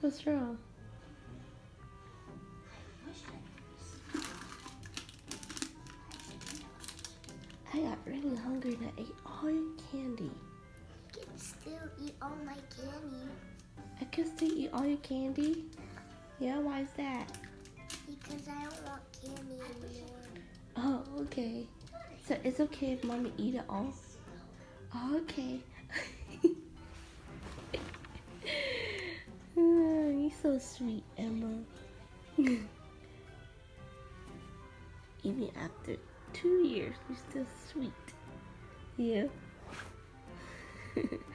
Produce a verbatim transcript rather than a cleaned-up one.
What's wrong? I got really hungry and I ate all your candy. I can still eat all my candy. I can still eat all your candy? Yeah, why is that? Because I don't want candy anymore. Oh, okay. So it's okay if mommy eat it all? Oh, okay. Oh, you're so sweet, Emma. Even after two years, you're still sweet. Yeah.